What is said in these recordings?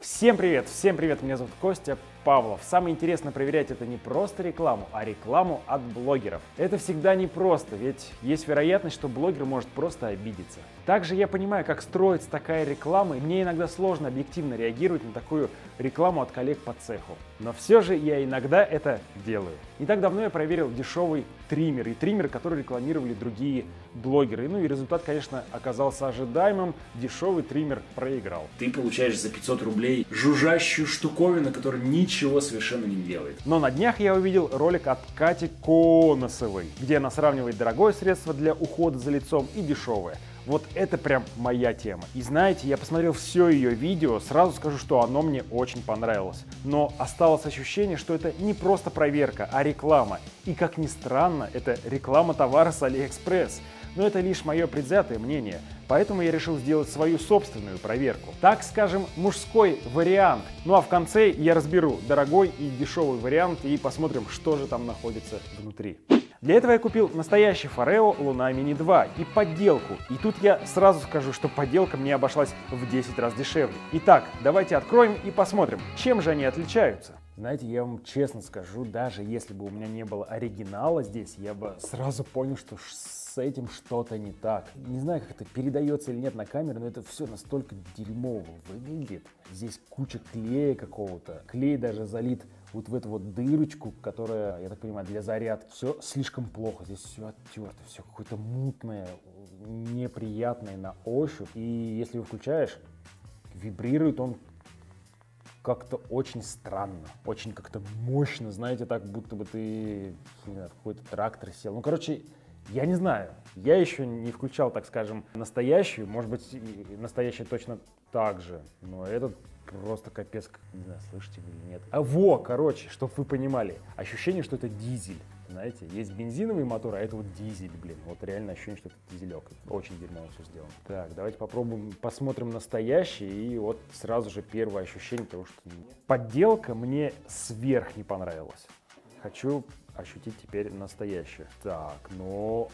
Всем привет, меня зовут Костя Павлов. Самое интересное проверять это не просто рекламу, а рекламу от блогеров. Это всегда непросто, ведь есть вероятность, что блогер может просто обидеться. Также я понимаю, как строится такая реклама, и мне иногда сложно объективно реагировать на такую рекламу от коллег по цеху. Но все же я иногда это делаю. Не так давно я проверил дешевый триммер, который рекламировали другие блогеры. Ну и результат, конечно, оказался ожидаемым. Дешевый триммер проиграл. Ты получаешь за 500 рублей жужжащую штуковину, которая ничего совершенно не делает. Но на днях я увидел ролик от Кати Коносовой, где она сравнивает дорогое средство для ухода за лицом и дешевое. Вот это прям моя тема. И знаете, я посмотрел все ее видео, сразу скажу, что оно мне очень понравилось. Но осталось ощущение, что это не просто проверка, а реклама. И как ни странно, это реклама товара с AliExpress. Но это лишь мое предвзятое мнение, поэтому я решил сделать свою собственную проверку. Так скажем, мужской вариант. Ну а в конце я разберу дорогой и дешевый вариант и посмотрим, что же там находится внутри. Для этого я купил настоящий Форео Луна Мини 2 и подделку. И тут я сразу скажу, что подделка мне обошлась в 10 раз дешевле. Итак, давайте откроем и посмотрим, чем же они отличаются. Знаете, я вам честно скажу, даже если бы у меня не было оригинала здесь, я бы сразу понял, что с этим что-то не так. Не знаю, как это передается или нет на камеру, но это все настолько дерьмово выглядит. Здесь куча клея какого-то. Клей даже залит вот в эту вот дырочку, которая, я так понимаю, для зарядки. Все слишком плохо. Здесь все оттерто, все какое-то мутное, неприятное на ощупь. И если его включаешь, вибрирует он как-то очень странно, очень как-то мощно, знаете, так будто бы ты в какой-то трактор сел. Ну, короче, я не знаю, я еще не включал, так скажем, настоящую, может быть, настоящая точно так же, но этот просто капец, не знаю, слышите вы или нет. Короче, чтобы вы понимали, ощущение, что это дизель. Знаете, есть бензиновый мотор, а это вот дизель, блин. Вот реально ощущение, что это дизелек. Очень дерьмово все сделано. Так, давайте попробуем, посмотрим настоящий. И вот сразу же первое ощущение того, что подделка мне сверх не понравилась. Хочу ощутить теперь настоящее. Так, ну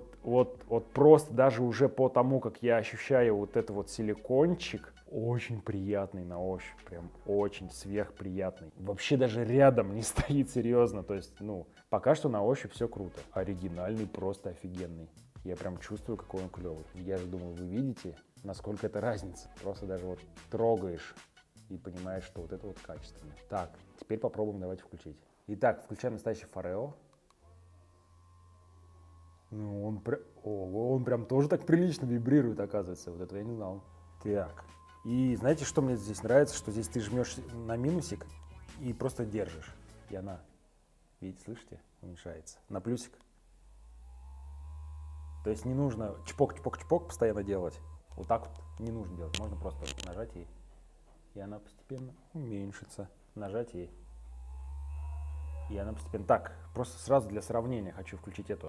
вот просто даже уже по тому, как я ощущаю вот это вот силикончик, очень приятный на ощупь, прям очень сверхприятный. Вообще даже рядом не стоит, серьезно, то есть, ну, пока что на ощупь все круто. Оригинальный, просто офигенный. Я прям чувствую, какой он клевый. Я же думаю, вы видите, насколько это разница. Просто даже вот трогаешь и понимаешь, что вот это вот качественно. Так, теперь попробуем, давайте включить. Итак, включаем настоящий Форео. Ну, он прям тоже так прилично вибрирует, оказывается. Вот этого я не знал. Так. И знаете, что мне здесь нравится? Что здесь ты жмешь на минусик и просто держишь. И она, видите, слышите, уменьшается. На плюсик. То есть не нужно чпок-чпок-чпок постоянно делать. Вот так вот не нужно делать. Можно просто нажать и она постепенно уменьшится. Нажать и она постепенно... Так, просто сразу для сравнения хочу включить эту.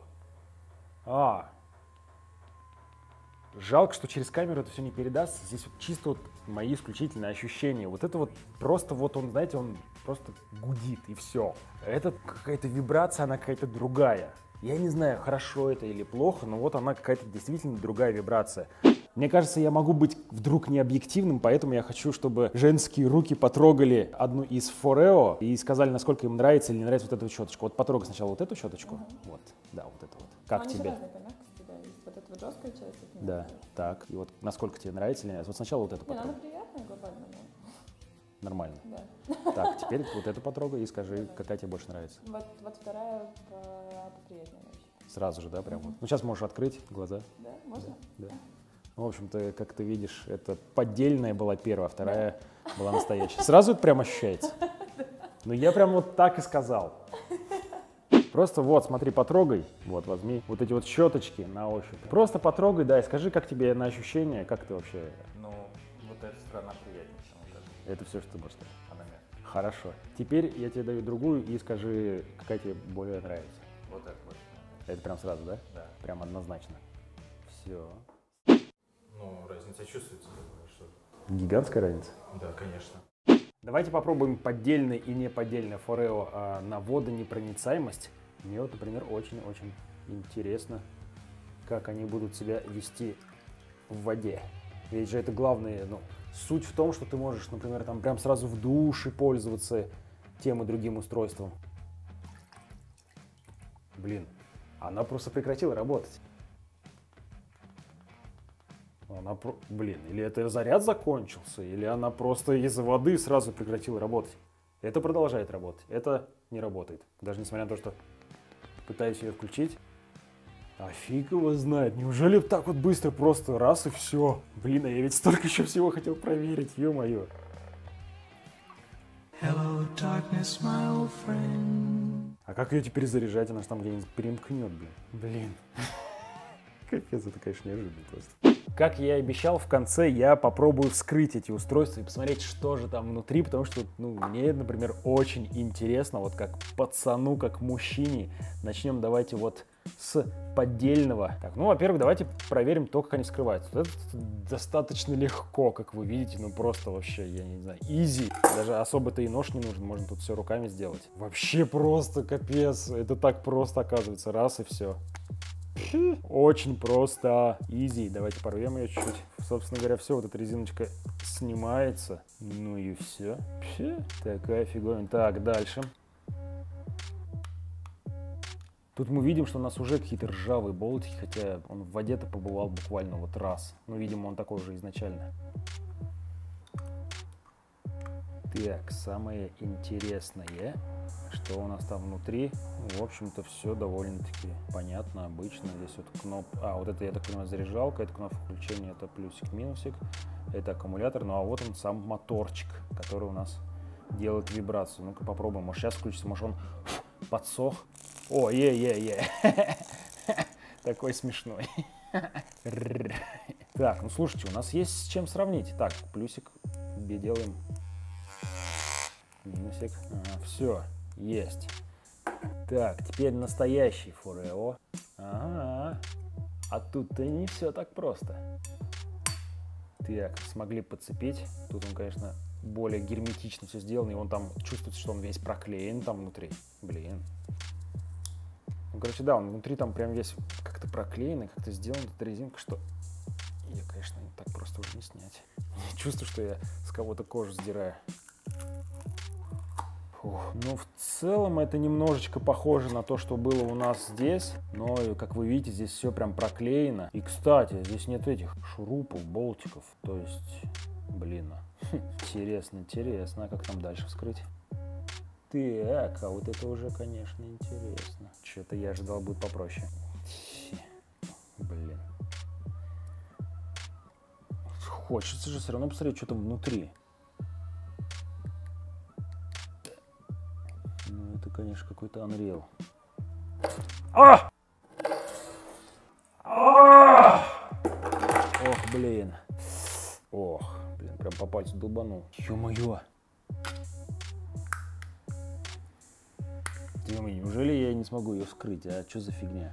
Жалко, что через камеру это все не передастся. Здесь вот чисто вот мои исключительные ощущения. Вот это вот просто вот он, знаете, он просто гудит и все. Это какая-то вибрация, она какая-то другая. Я не знаю, хорошо это или плохо, но вот она какая-то действительно другая вибрация. Мне кажется, я могу быть вдруг необъективным, поэтому я хочу, чтобы женские руки потрогали одну из Форео и сказали, насколько им нравится или не нравится вот эту щеточку. Вот потрогай сначала вот эту щеточку. Вот, да, вот это вот. Как тебе? Вот эта вот жесткая часть. Да, так. И вот насколько тебе нравится или нет? Вот сначала вот эту потрогай. Она приятная глобально, но... Нормально. Да. Так, теперь вот эту потрогай и скажи, какая тебе больше нравится. Вот вторая поприятнее. Сразу же, да, прям вот. Ну, сейчас можешь открыть глаза. Да, можно? Да. Ну, в общем-то, как ты видишь, это поддельная была первая, а вторая была настоящая. Сразу это прям ощущается. Ну, я прям вот так и сказал. Просто вот, смотри, потрогай, вот, возьми вот эти вот щеточки на ощупь. Просто потрогай, да, и скажи, как тебе на ощущение, как ты вообще... Ну, вот эта сторона приятнее, чем вот эта. Это все, что ты можешь сказать. Она мягкая. Хорошо. Теперь я тебе даю другую и скажи, какая тебе более нравится. Вот это больше. Это прям сразу, да? Да. Прям однозначно. Все. Ну, разница чувствуется, думаю, что... Гигантская разница. Да, конечно. Давайте попробуем поддельный и неподдельный Форео на водонепроницаемость. Мне вот, например, очень-очень интересно, как они будут себя вести в воде. Ведь же это главное, ну, Суть в том, что ты можешь, например, там прям сразу в душе пользоваться тем и другим устройством. Блин, она просто прекратила работать. Блин, или это заряд закончился, или она просто из-за воды сразу прекратила работать. Это продолжает работать, это не работает. Даже несмотря на то, что пытаюсь ее включить. А фиг его знает, неужели так вот быстро просто раз и все? Блин, а я ведь столько еще всего хотел проверить, ё-моё. Hello, darkness, my old friend. А как ее теперь заряжать? Она же там где-нибудь перемкнет, блин. Блин. Капец, это, конечно, неожиданно просто. Как я и обещал, в конце я попробую вскрыть эти устройства и посмотреть, что же там внутри, потому что, мне, например, очень интересно, вот как пацану, как мужчине. Начнем давайте вот с поддельного. Так, во-первых, давайте проверим то, как они вскрываются. Вот это достаточно легко, как вы видите, просто вообще, я не знаю, easy. Даже особо-то и нож не нужен, можно тут все руками сделать. Вообще просто капец, это так просто оказывается, раз и все. Очень просто, easy. Давайте порвем ее чуть-чуть. Собственно говоря, все, вот эта резиночка снимается. Ну и все. Такая фиговина. Так, дальше. Тут мы видим, что у нас уже какие-то ржавые болтики, хотя он в воде-то побывал буквально вот раз. Видимо, он такой же изначально. Так, самое интересное, что у нас там внутри. В общем-то, все довольно-таки понятно, обычно. Здесь вот кнопка. Вот это, я так понимаю, заряжалка, это кнопка включения, это плюсик-минусик, это аккумулятор. А вот он сам моторчик, который у нас делает вибрацию. Ну-ка попробуем. Может, сейчас включится, может, он подсох. О, такой смешной. Так, слушайте, у нас есть с чем сравнить. Так, плюсик делаем. Минусик. Все, есть. Так, теперь настоящий Форео. А тут-то не все так просто. Так, смогли подцепить. Тут он, конечно, более герметично все сделано. И он там чувствуется, что он весь проклеен там внутри. Блин. Короче, да, он внутри там прям весь как-то проклеен и как-то сделан эта резинка, что ее, конечно, так просто уже не снять. Я чувствую, что я с кого-то кожу сдираю. В целом это немножечко похоже на то, что было у нас здесь, но, как вы видите, здесь все прям проклеено. И, кстати, здесь нет этих шурупов, болтиков, то есть, блин, интересно, а как там дальше вскрыть? Так, а вот это уже, конечно, интересно. Что-то я ожидал будет попроще. Блин. Хочется же все равно посмотреть, что там внутри. Это, конечно, какой-то Unreal. Ох, блин. Прям по пальцу долбанул. Ё-моё. Неужели я не смогу ее вскрыть? А что за фигня?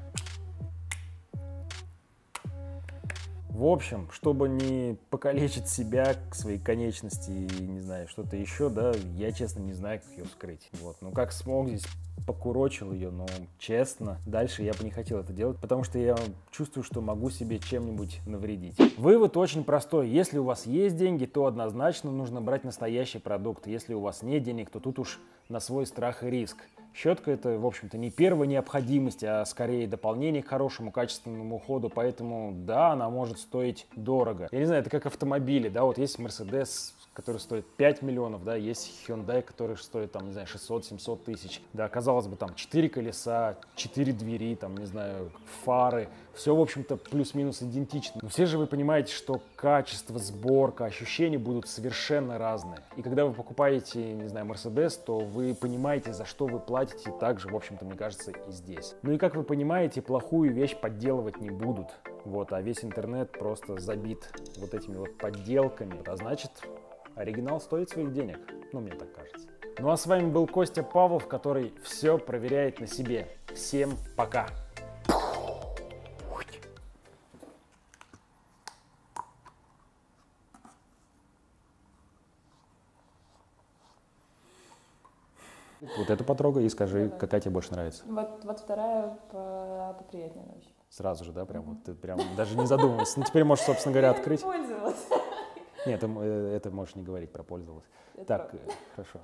В общем, чтобы не покалечить себя, свои конечности и, не знаю, что-то еще, да, я, честно, не знаю, как ее вскрыть. Как смог здесь, покурочил ее, но, честно, дальше я бы не хотел это делать, потому что я чувствую, что могу себе чем-нибудь навредить. Вывод очень простой. Если у вас есть деньги, то однозначно нужно брать настоящий продукт. Если у вас нет денег, то тут уж на свой страх и риск. Щетка — это, в общем-то, не первая необходимость, а скорее дополнение к хорошему качественному уходу, поэтому, да, она может стоить дорого. Я не знаю, это как автомобили, да, вот есть Mercedes, который стоит 5 миллионов, да, есть Hyundai, который стоит, там, не знаю, 600-700 тысяч, да, казалось бы, там, 4 колеса, 4 двери, там, не знаю, фары, все, в общем-то, плюс-минус идентично. Но все же вы понимаете, что качество, сборка, ощущения будут совершенно разные. И когда вы покупаете, не знаю, Mercedes, то вы понимаете, за что вы платите, и так же, в общем-то, мне кажется, и здесь. Ну и как вы понимаете, плохую вещь подделывать не будут, а весь интернет просто забит вот этими вот подделками, а значит, оригинал стоит своих денег, мне так кажется. Ну а с вами был Костя Павлов, который все проверяет на себе. Всем пока! Вот эту потрогай и скажи, какая тебе больше нравится. Вот вторая поприятнее вообще. Сразу же, да, прям вот ты прям даже не задумывался. Теперь можешь, собственно говоря, открыть. Я не пользовалась. Нет, это можешь не говорить, пропользовалась. Это Так, правда. хорошо.